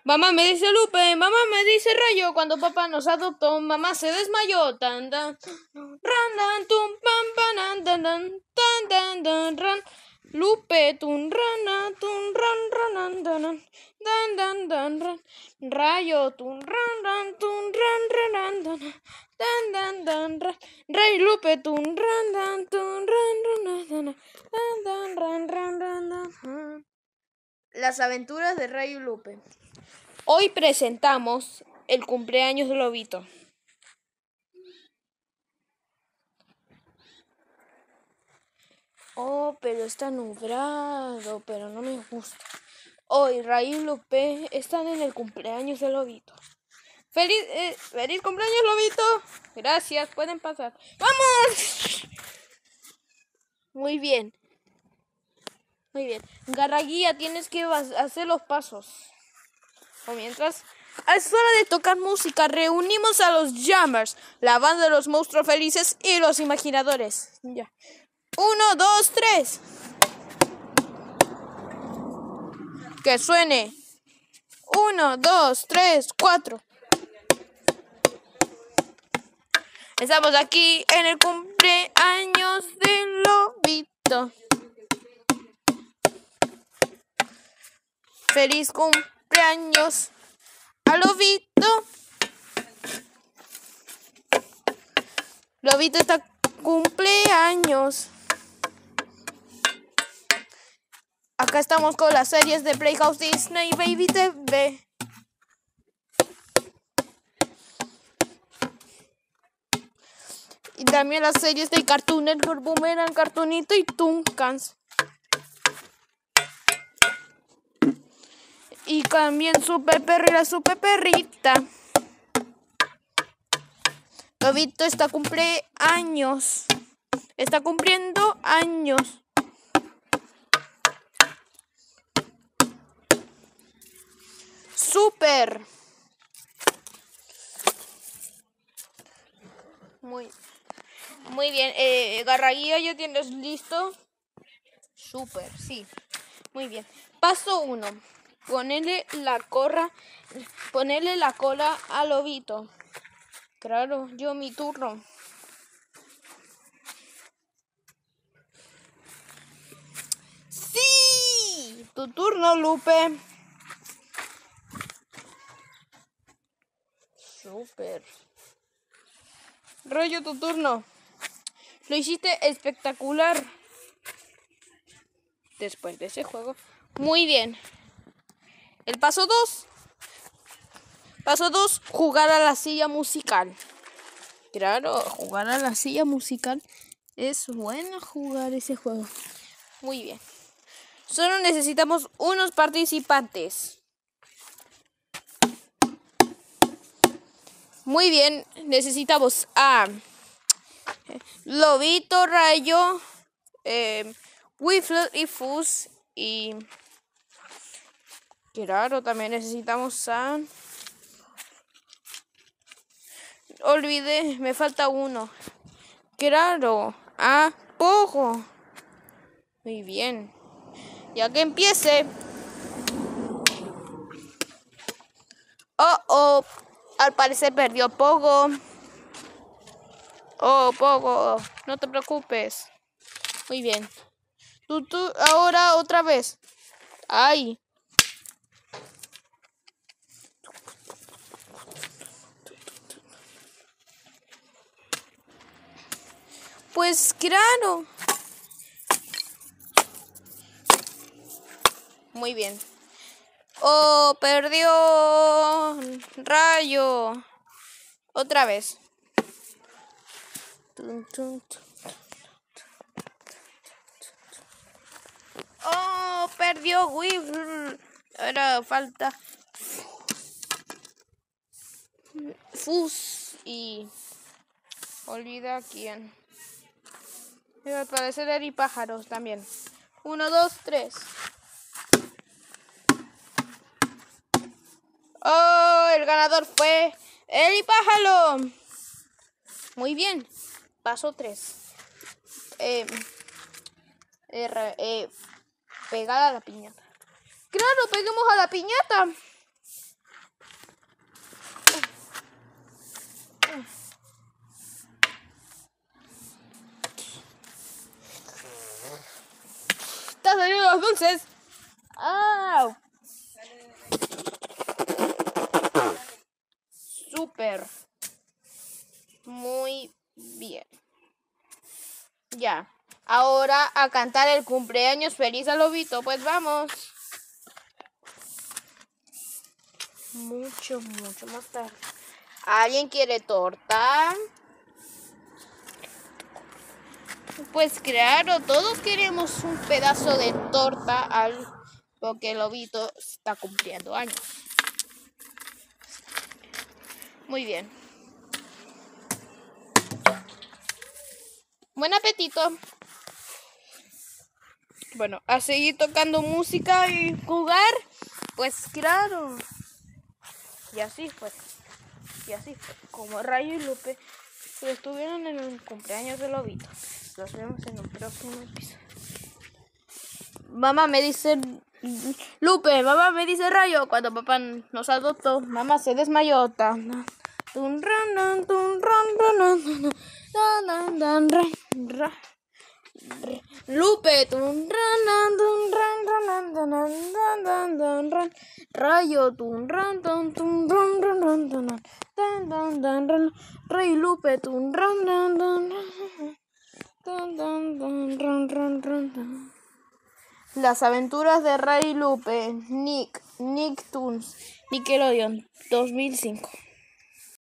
Mamá me dice Lupe, mamá me dice Rayo, cuando papá nos adoptó, mamá se desmayó. Tan tan ran dan tum pam panan dan dan tan dan dan ran. Lupe tun rana tun ran ranan dan dan dan ran. Rayo tun ran ranan dan dan ran. Ray Lupe tun ran ranan dan ran. Las aventuras de Ray y Lupe. Hoy presentamos el cumpleaños de Lobito. Oh, pero está nublado, pero no me gusta. Hoy Ray y Lupe están en el cumpleaños de Lobito. ¡Feliz cumpleaños, Lobito! Gracias, pueden pasar. ¡Vamos! Muy bien. Muy bien. Garraguía, tienes que hacer los pasos. O mientras... Es hora de tocar música. Reunimos a los Jammers, la banda de los monstruos felices y los imaginadores. Ya. 1, 2, 3. Que suene. 1, 2, 3, 4. Estamos aquí en el cumpleaños del Lobito. Feliz cumpleaños a Lobito. Lobito está cumpleaños. Acá estamos con las series de Playhouse Disney Baby TV. Y también las series de Cartoon Network, Boomerang, Cartoonito y Tuncans. Y también Super Perro y la Super Perrita. Lobito está cumpleaños. Está cumpliendo años. Super. Muy bien. Garraguía, ¿ya tienes listo? Super, sí. Muy bien. Paso 1. Ponerle la cola al Lobito. Claro, mi turno. ¡Sí! Tu turno, Lupe. Super. Rollo, tu turno. Lo hiciste espectacular. Después de ese juego. Muy bien. El paso 2. Paso 2. Jugar a la silla musical. Claro, jugar a la silla musical. Es bueno jugar ese juego. Muy bien. Solo necesitamos unos participantes. Muy bien. Necesitamos a Lobito, Rayo, Wiffle y Fuzz. Y claro, también necesitamos a... Olvidé, me falta uno. Claro, a Pogo. Muy bien. Ya que empiece. Oh, al parecer perdió Pogo. Oh, Pogo, no te preocupes. Muy bien. Tú, ahora otra vez. Ay. Pues claro. Muy bien. Oh, perdió Rayo. Otra vez. Oh, perdió Wiffle. Ahora falta Fuzz y... Olvida quién. Pero al parecer Eri Pájaros también. 1, 2, 3. Oh, el ganador fue Eri Pájaro. Muy bien. Paso 3. Pegar a la piñata. Claro, peguemos a la piñata. ¡Están saliendo los dulces! ¡Au! Súper. Muy bien. Ya. Ahora a cantar el cumpleaños feliz al lobito. Pues vamos. Mucho más tarde. ¿Alguien quiere torta? Pues claro, todos queremos un pedazo de torta porque el lobito está cumpliendo años. Muy bien. Buen apetito. Bueno, a seguir tocando música y jugar. Pues claro. Y así fue. Como Rayo y Lupe estuvieron en el cumpleaños del lobito. Los vemos en un próximo episodio. Mamá me dice Lupe, mamá me dice Rayo. Cuando papá nos adoptó, mamá se desmayó. Lupe, Rayo, Rey Lupe, Las aventuras de Ray Lupe, Nicktoons, Nickelodeon, 2005.